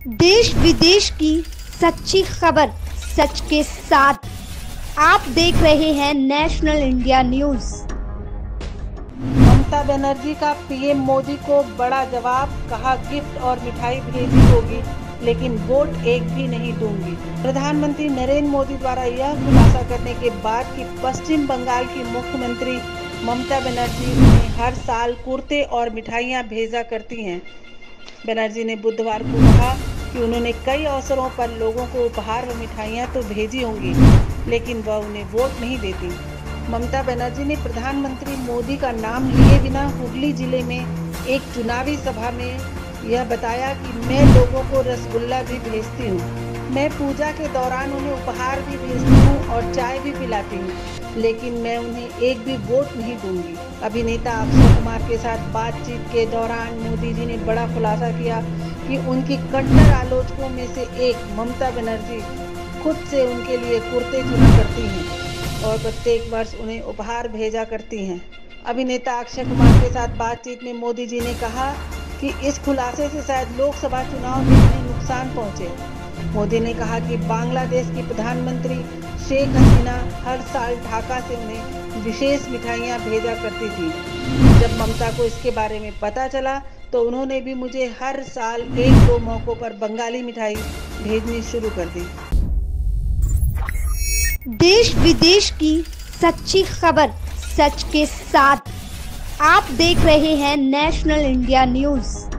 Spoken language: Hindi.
देश विदेश की सच्ची खबर सच के साथ। आप देख रहे हैं national India news. Mamata Banerjee का पीएम मोदी को बड़ा जवाब, कहा गिफ्ट और मिठाई भेजी होगी लेकिन वोट एक भी नहीं दूंगी। प्रधानमंत्री नरेंद्र मोदी द्वारा यह खुलासा करने के बाद कि पश्चिम बंगाल की मुख्यमंत्री ममता बनर्जी उन्हें हर साल कुर्ते और मिठाइयां भेजा करती हैं। बनर्जी ने बुधवार को कहा कि उन्होंने कई अवसरों पर लोगों को उपहार व मिठाइयां तो भेजी होंगी लेकिन वह उन्हें वोट नहीं देती। ममता बनर्जी ने प्रधानमंत्री मोदी का नाम लिए बिना हुगली जिले में एक चुनावी सभा में यह बताया कि मैं लोगों को रसगुल्ला भी भेजती हूँ, मैं पूजा के दौरान उन्हें उपहार भी भेजती हूँ और चाय भी पिलाती हूँ, लेकिन मैं उन्हें एक भी वोट नहीं दूंगी। अभिनेता अक्षय कुमार के साथ बातचीत के दौरान मोदी जी ने बड़ा खुलासा किया कि उनकी कट्टर आलोचकों में से एक ममता बनर्जी खुद से उनके लिए कुर्ते चुना करती हैं और प्रत्येक वर्ष उन्हें उपहार भेजा करती हैं। अभिनेता अक्षय कुमार के साथ बातचीत में मोदी जी ने कहा कि इस खुलासे से शायद लोकसभा चुनाव में उन्हें नुकसान पहुंचे। मोदी ने कहा कि बांग्लादेश की प्रधानमंत्री शेख हसीना हर साल ढाका से उन्हें विशेष मिठाइयां भेजा करती थी। जब ममता को इसके बारे में पता चला तो उन्होंने भी मुझे हर साल एक दो मौकों पर बंगाली मिठाई भेजनी शुरू कर दी। देश विदेश की सच्ची खबर सच के साथ। आप देख रहे हैं नेशनल इंडिया न्यूज।